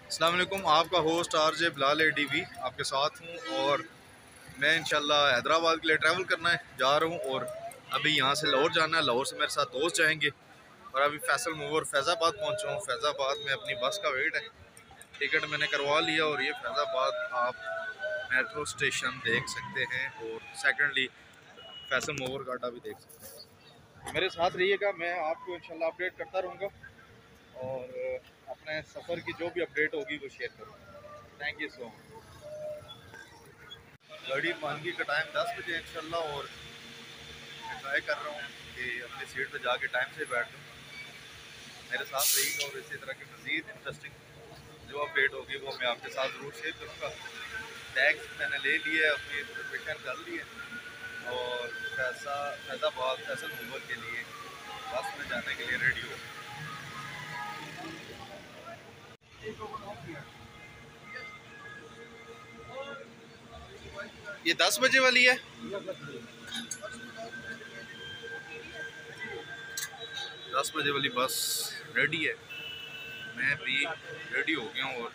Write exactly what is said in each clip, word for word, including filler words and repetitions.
अस्सलाम वालेकुम, आपका host R J Bilal A D V आपके साथ हूँ। और मैं इंशाल्लाह हैदराबाद के लिए ट्रैवल करना है जा रहा हूँ। और अभी यहाँ से लाहौर जाना है, लाहौर से मेरे साथ दोस्त जाएंगे। और अभी फैसल मूवर फैज़ाबाद पहुँचा हूँ। फैज़ाबाद में अपनी बस का वेट है, टिकट मैंने करवा लिया। और ये फैज़ाबाद आप मेट्रो स्टेशन देख सकते हैं। और सेकेंडली फैसल मूवर का अड्डा भी देख सकते हैं। मेरे साथ रहिएगा, मैं आपको इंशाल्लाह अपडेट करता रहूँगा और अपने सफ़र की जो भी अपडेट होगी वो शेयर करूँगा। Thank you so much. गाड़ी मानगी का टाइम दस बजे इंशाल्लाह। और मैं ट्राई कर रहा हूँ कि अपनी सीट पे जाके टाइम से बैठ दूँ। मेरे साथ रहिएगा और इसी तरह की मज़ीद इंटरेस्टिंग जो अपडेट होगी वो मैं आपके साथ ज़रूर शेयर करूँगा। टैक्स मैंने ले लिए, अपनी रिजर्वेशन कर ली है और फैसा फैज़ाबाद फैसल मूवर के लिए बस में जाने के लिए रेडी हो। ये दस बजे वाली है। दस बजे वाली बस रेडी है, मैं भी रेडी हो गया हूँ और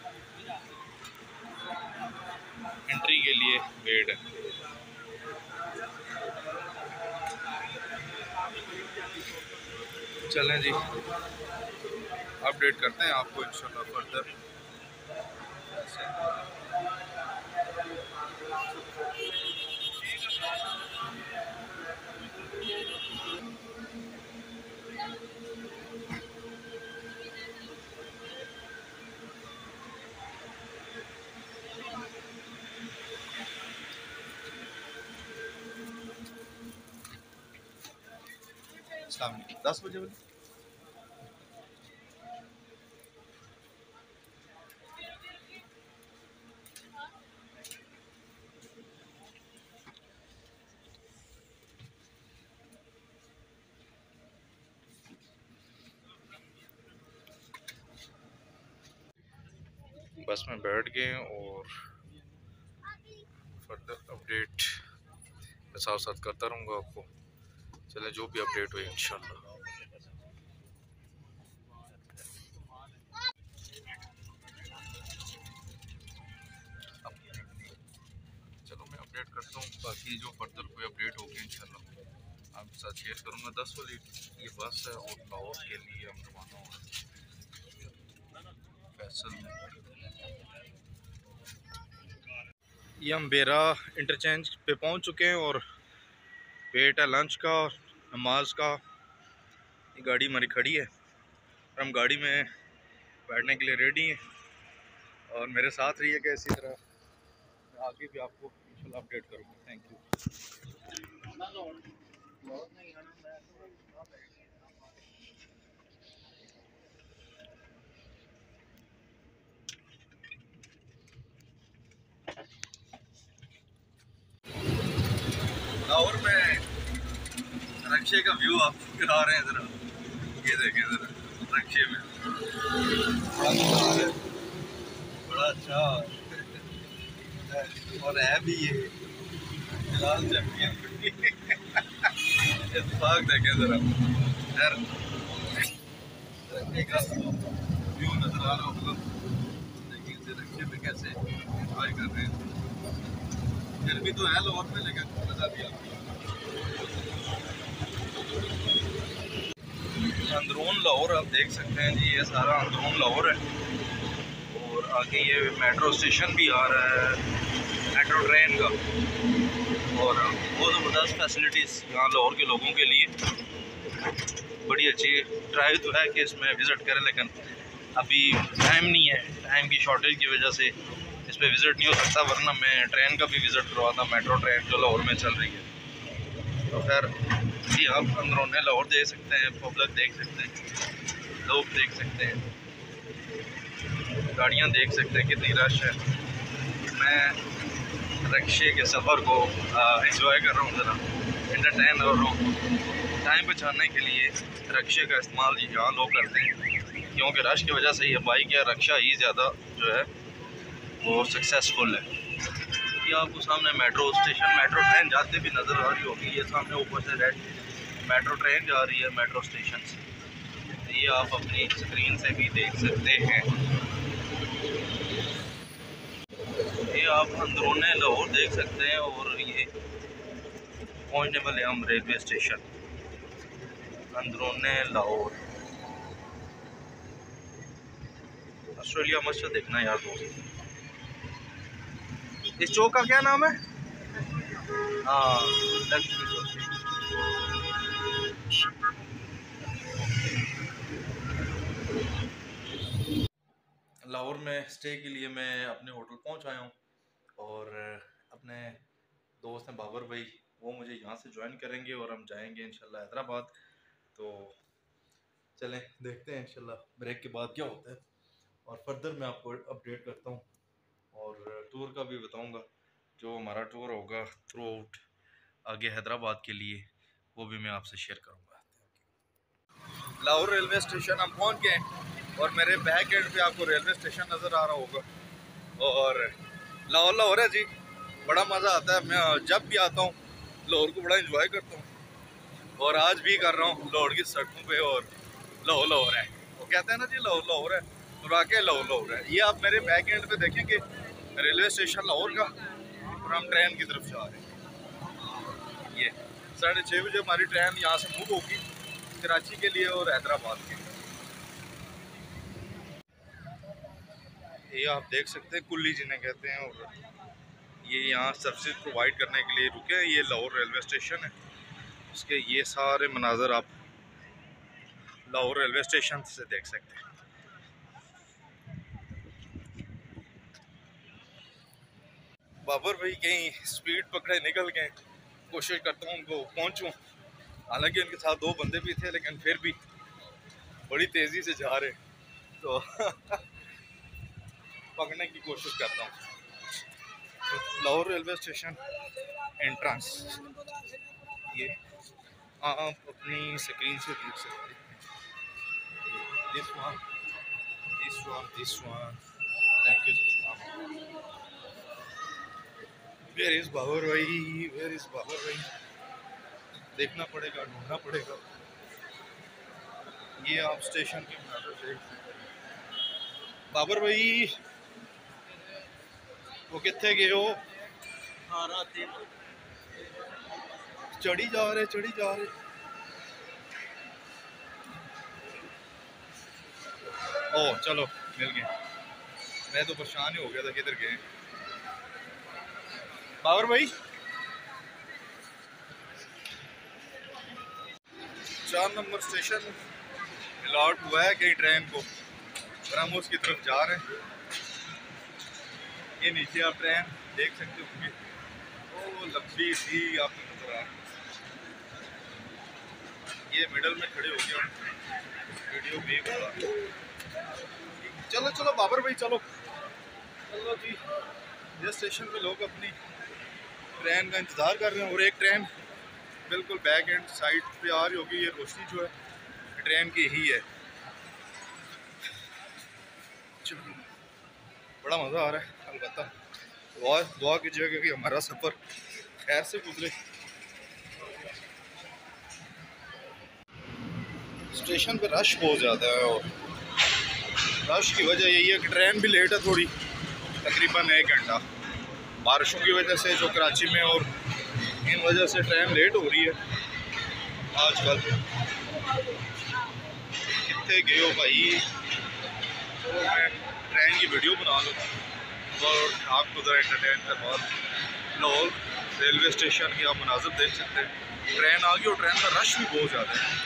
एंट्री के लिए वेट है। चलें जी, अपडेट करते हैं आपको इंशाल्लाह फर्दर। दस बजे वाली बस में बैठ गए और फर्दर अपडेट मैं साथ साथ करता रहूँगा आपको। चलें, जो भी अपडेट हुई इंशाल्लाह। चलो मैं अपडेट करता हूँ, बाकी जो फर्दर कोई अपडेट होगी इंशाल्लाह आपके साथ शेयर करूँगा। दस वाली ये बस है और लाहौर के लिए हम रवाना हो रहे हैं फैसल। ये हम बेरा इंटरचेंज पे पहुंच चुके हैं और वेट है लंच का और नमाज का। ये गाड़ी हमारी खड़ी है और हम गाड़ी में बैठने के लिए रेडी हैं। और मेरे साथ रहिएगा, इसी तरह मैं आगे भी आपको इंशाल्लाह अपडेट करूँगा। Thank you. लाहौर में रक्शे का व्यू आपको दिखा रहे हैं ज़रा, ये देखें ज़रा रक्शे में बड़ा अच्छा और है भी ये फिलहाल चैंपियन इत्तेफाक देखें ज़रा यार, रक्शे का व्यू नज़र आ रहा होगा। देखिए रक्शे पे कैसे एंजॉय कर रहे हैं। गर्मी तो है लाहौर में लेकिन मज़ा भी आता है। अंदरून लाहौर आप देख सकते हैं जी, ये सारा अंदरून लाहौर है। और आगे ये मेट्रो स्टेशन भी आ रहा है, मेट्रो ट्रेन का। और बहुत ज़बरदस्त फैसिलिटीज़ यहाँ लाहौर के लोगों के लिए बड़ी अच्छी। ट्राई तो है कि इसमें विज़िट करें, लेकिन अभी टाइम नहीं है, टाइम की शॉर्टेज की वजह से इस पर विज़िट नहीं हो सकता। वरना मैं ट्रेन का भी विज़िट करवाता, मेट्रो ट्रेन जो लाहौर में चल रही है। तो खैर जी, आप अंदरों लाहौर देख सकते हैं, पब्लिक देख सकते हैं, लोग देख सकते हैं, गाड़ियाँ देख सकते हैं, कितनी रश है। मैं रक्शे के सफ़र को एंजॉय कर रहा हूँ, ज़रा एंटरटेन हो रहा हूँ। टाइम बचाने के लिए रक्शे का इस्तेमाल यहाँ लोग करते हैं, क्योंकि रश की वजह से ये बाइक या रक्शा ही ज़्यादा जो है वो सक्सेसफुल है। ये आपको सामने मेट्रो स्टेशन, मेट्रो ट्रेन जाते भी नज़र आ रही होगी। ये सामने ऊपर से रेड मेट्रो ट्रेन जा रही है मेट्रो स्टेशन से। ये आप अपनी स्क्रीन से भी देख सकते हैं। आप अंदरूने लाहौर देख सकते हैं और ये पहुंचने वाले हम रेलवे स्टेशन अंदरूने लाहौर। ऑस्ट्रेलिया मस्जिद देखना यार दोस्त। इस चौक का क्या नाम है? हाँ, लाहौर में स्टे के लिए मैं अपने होटल पहुंच आया हूँ और अपने दोस्त हैं बाबर भाई, वो मुझे यहाँ से ज्वाइन करेंगे और हम जाएंगे इंशाल्लाह हैदराबाद। तो चलें देखते हैं इंशाल्लाह ब्रेक के बाद क्या होता है और फर्दर मैं आपको अपडेट करता हूँ और टूर का भी बताऊँगा। जो हमारा टूर होगा थ्रू आउट आगे हैदराबाद के लिए वो भी मैं आपसे शेयर करूँगा। लाहौर रेलवे स्टेशन हम पहुँच गए और मेरे बैक एंड पे आपको रेलवे स्टेशन नज़र आ रहा होगा और लाहौर लाहौर है जी। बड़ा मज़ा आता है, मैं जब भी आता हूँ लाहौर को बड़ा एंजॉय करता हूँ और आज भी कर रहा हूँ लाहौर की सड़कों पे और लाहौर लाहौर है। वो कहते हैं ना जी लाहौर लाहौर है और आके लाहौर लाहौर है। ये आप मेरे बैक एंड पे देखेंगे रेलवे स्टेशन लाहौर का और हम ट्रेन की तरफ जा रहे हैं। ये साढ़े छः बजे हमारी ट्रेन यहाँ से मूव होगी कराची के लिए और हैदराबाद के लिए। ये आप देख सकते हैं कुल्ली जिन्हें कहते हैं और ये यहाँ सर्विस प्रोवाइड करने के लिए रुके हैं। ये लाहौर रेलवे स्टेशन है, इसके ये सारे मनाजर आप लाहौर रेलवे स्टेशन से देख सकते हैं। बाबर भाई कहीं स्पीड पकड़े निकल गए, कोशिश करता हूँ उनको पहुँचूँ। हालांकि उनके साथ दो बंदे भी थे लेकिन फिर भी बड़ी तेज़ी से जा रहे तो पकड़ने की कोशिश करता हूँ। लाहौर रेलवे स्टेशन एंट्रेंस ये आप अपनी स्क्रीन से देख सकते हैं। This one this one this one thank you. Where is Babar भाई, वेयर इज बाबर भाई? देखना पड़ेगा, ढूंढना पड़ेगा। ये आप स्टेशन के नज़र देख सकते हैं। बाबर भाई वो कितने गए हो? चढ़ी जा रहे चढ़ी जा रहे ओ चलो मिल गए। मैं तो परेशान ही हो गया था किधर गए। बाबर भाई चार नंबर स्टेशन अलॉट हुआ है कहीं ट्रेन को और हम उसकी तरफ जा रहे हैं। ये नीचे आप ट्रेन देख सकते होंगे, वो लंबी सी आपको नजर आ रही है। ये मिडल में खड़े हो गए वीडियो भी बता। चलो चलो बाबर भाई चलो चलो जी। ये स्टेशन पे लोग अपनी ट्रेन का इंतज़ार कर रहे हैं और एक ट्रेन बिल्कुल बैक एंड साइड पे आ रही होगी। ये रोशनी जो है ट्रेन की ही है। बड़ा मज़ा आ रहा है। अलबत्ता दुआ दुआ कीजिएगा कि हमारा सफ़र खैर से गुजरे। स्टेशन पे रश बहुत ज़्यादा है और रश की वजह यही है कि ट्रेन भी लेट है थोड़ी, तकरीबन एक घंटा बारिशों की वजह से जो कराची में, और इन वजह से ट्रेन लेट हो रही है आजकल। कितने गए हो भाई? तो मैं ट्रेन की वीडियो बना लूँ और आपको ज़रा एंटरटेन करवा दूँ। लाहौर रेलवे स्टेशन के आप मनाज़र देख सकते हैं। ट्रेन आ गई और ट्रेन का रश भी बहुत ज़्यादा है।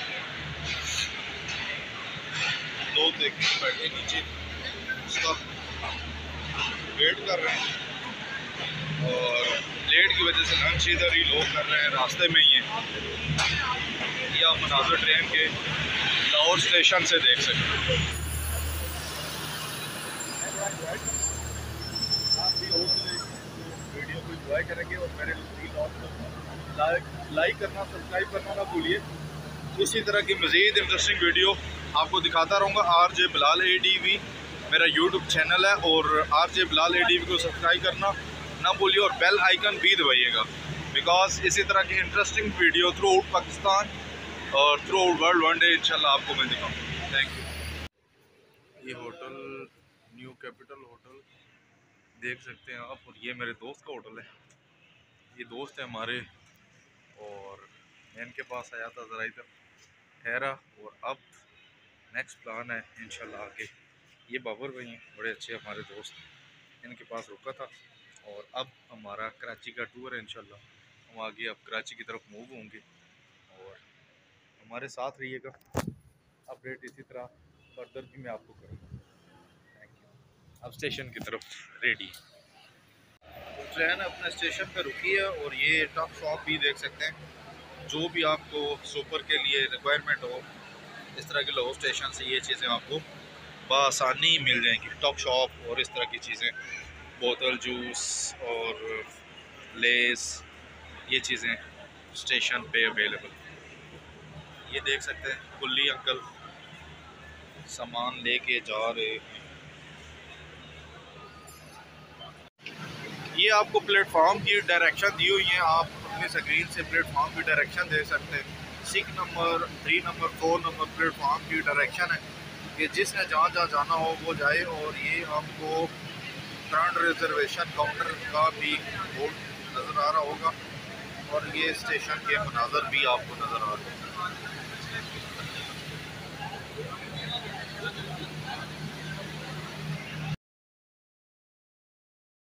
लोग देखने को बैठे नीचे उसका वेट कर रहे हैं और लेट की वजह से लंच इधर ही लोग कर रहे हैं, रास्ते में ही है। ये आप मनाज़र ट्रेन के लाहौर स्टेशन से देख सकते हैं। आप भी वीडियो को एंजॉय करेंगे और मेरे लाइक लाइक करना सब्सक्राइब करना ना भूलिए। इसी तरह की मज़ीद इंटरेस्टिंग वीडियो आपको दिखाता रहूँगा। R J Bilal A D V मेरा यूट्यूब चैनल है और R J Bilal A D V को सब्सक्राइब करना ना भूलिए और बेल आइकन भी दबाइएगा, बिकॉज इसी तरह की interesting video throughout Pakistan और throughout world one day इंशाल्लाह आपको मैं दिखाऊँ। Thank you. ये होटल न्यू कैपिटल होटल देख सकते हैं आप। और ये मेरे दोस्त का होटल है, ये दोस्त है हमारे, और मैं इनके पास आया था, ज़रा इधर ठहरा। और अब नेक्स्ट प्लान है इंशाल्लाह आगे। ये बाबर भाई हैं, बड़े अच्छे हमारे दोस्त, इनके पास रुका था। और अब हमारा कराची का टूर है इंशाल्लाह, हम आगे अब कराची की तरफ मूव होंगे। और हमारे साथ रहिएगा, अपडेट इसी तरह फर्दर भी मैं आपको करूँगा। Thank you. अब स्टेशन की तरफ रेडी, तो ट्रेन अपने स्टेशन पर रुकी है। और ये टॉप शॉप भी देख सकते हैं, जो भी आपको सुपर के लिए रिक्वायरमेंट हो, इस तरह के लो स्टेशन से ये चीज़ें आपको बआसानी मिल जाएंगी। टॉप शॉप और इस तरह की चीज़ें, बोतल जूस और लेस, ये चीज़ें स्टेशन पे अवेलेबल। ये देख सकते हैं कुल्ली अंकल सामान लेके जा रहे हैं। ये आपको प्लेटफॉर्म की डायरेक्शन दी हुई है, आप अपनी स्क्रीन से प्लेटफॉर्म की डायरेक्शन देख सकते हैं। Six number, three number, four number platform की डायरेक्शन है कि जिसने जहाँ जहाँ जाना हो वो जाए। और ये आपको फ्रंट रिजर्वेशन काउंटर का भी बोर्ड नज़र आ रहा होगा, और ये स्टेशन के मनाजर भी आपको नज़र आ रहे हैं।